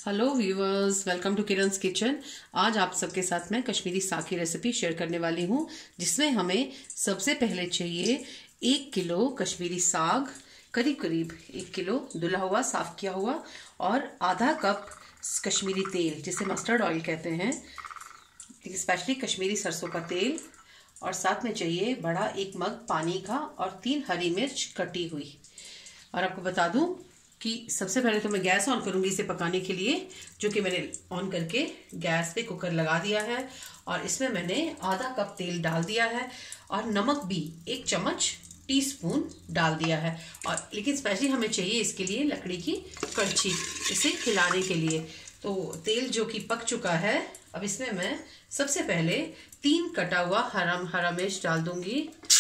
Hello viewers, welcome to Kiran's kitchen. आज आप सबके साथ मैं कश्मीरी साग की रेसिपी शेयर करने वाली हूँ, जिसमें हमें सबसे पहले चाहिए 1 किलो कश्मीरी साग, करीब करीब 1 किलो धुला हुआ साफ किया हुआ, और आधा कप कश्मीरी तेल जिसे मस्टर्ड ऑयल कहते हैं, स्पेशली कश्मीरी सरसों का तेल, और साथ में चाहिए बड़ा 1 मग पानी का और 3 हरी मिर्च कटी हुई। और आपको बता दूं कि सबसे पहले तो मैं गैस ऑन करूंगी इसे पकाने के लिए, जो कि मैंने ऑन करके गैस पे कुकर लगा दिया है। और इसमें मैंने आधा कप तेल डाल दिया है और नमक भी 1 चम्मच टीस्पून डाल दिया है। और लेकिन स्पेशली हमें चाहिए इसके लिए लकड़ी की कड़छी, इसे हिलाने के लिए। तो तेल जो कि पक चुका है, अब इसमें मैं सबसे पहले 3 कटा हुआ हरा मिर्च डाल दूंगी,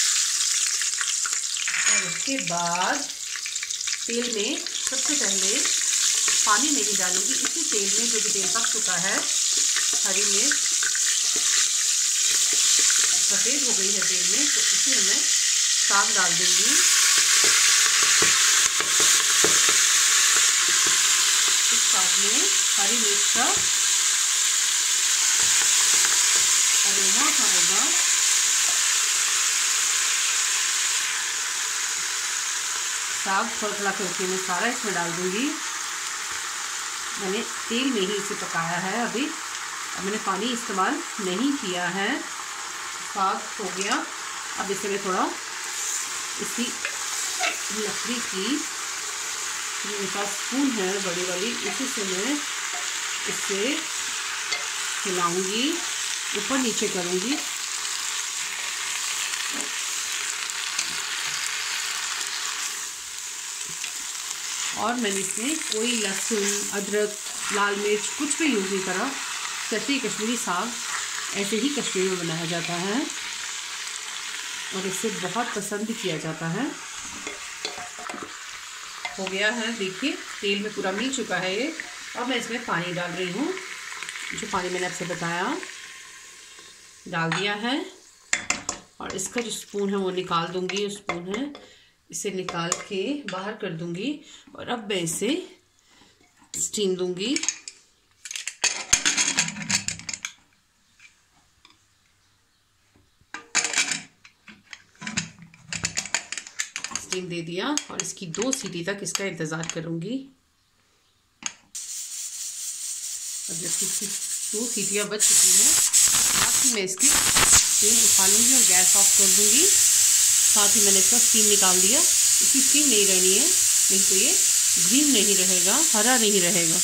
और उसके बाद तेल में सबसे पहले पानी नहीं डालूंगी, इसी तेल में, जो कि तेल पक चुका है, हरी मिर्च सफ़ेद हो गई है तेल में, तो इसी में मैं साग डाल दूंगी। इस साग में हरी मिर्च का अरोमा आएगा। साग थोड़ा करके मैं सारा इसमें डाल दूंगी। मैंने तेल में ही इसे पकाया है अभी, अब मैंने पानी इस्तेमाल नहीं किया है। साग हो गया। अब इसे मैं थोड़ा इसी लकड़ी की, मेरे पास स्पून है बड़ी वाली, इसी से मैं इसे हिलाऊंगी, ऊपर नीचे करूंगी। और मैंने इसमें कोई लहसुन, अदरक, लाल मिर्च कुछ भी यूज़ नहीं करा। सच्ची कश्मीरी साग ऐसे ही कश्मीर में बनाया जाता है और इसे बहुत पसंद किया जाता है। हो गया है, देखिए तेल में पूरा मिल चुका है ये। अब मैं इसमें पानी डाल रही हूँ, जो पानी मैंने आपसे बताया डाल दिया है। और इसका जो स्पून है वो निकाल दूँगी, स्पून है, इसे निकाल के बाहर कर दूंगी। और अब मैं इसे स्टीम दूंगी। स्टीम दे दिया और इसकी 2 सीटी तक इसका इंतज़ार करूंगी। अब जब इसकी 2 सीटियां बच चुकी हैं, साथ ही मैं इसकी स्टीम उठा लूँगी और गैस ऑफ कर दूंगी। साथ ही मैंने इसका स्टीम निकाल दिया। इसकी स्टीम नहीं रहनी है, नहीं तो ये ग्रीन नहीं रहेगा, हरा नहीं रहेगा।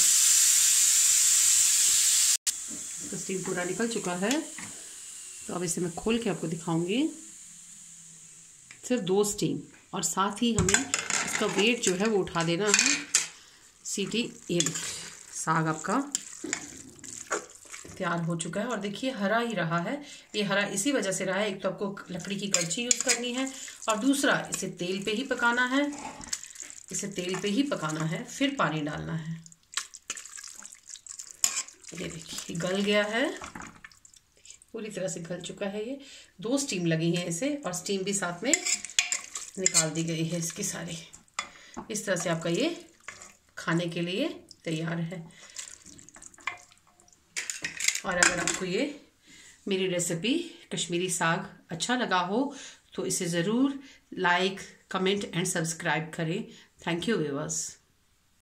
इसका स्टीम पूरा निकल चुका है, तो अब इसे मैं खोल के आपको दिखाऊंगी। सिर्फ 2 स्टीम, और साथ ही हमें इसका वेट जो है वो उठा देना है। सीटी, ये साग आपका तैयार हो चुका है। और देखिए हरा ही रहा है, ये हरा इसी वजह से रहा है, एक तो आपको लकड़ी की कड़छी यूज़ करनी है, और दूसरा इसे तेल पे ही पकाना है, इसे तेल पे ही पकाना है, फिर पानी डालना है। ये देखिए गल गया है, पूरी तरह से गल चुका है ये। 2 स्टीम लगी हैं इसे, और स्टीम भी साथ में निकाल दी गई है इसकी सारी। इस तरह से आपका ये खाने के लिए तैयार है। और अगर आपको ये मेरी रेसिपी कश्मीरी साग अच्छा लगा हो तो इसे ज़रूर लाइक, कमेंट एंड सब्सक्राइब करें। Thank you viewers.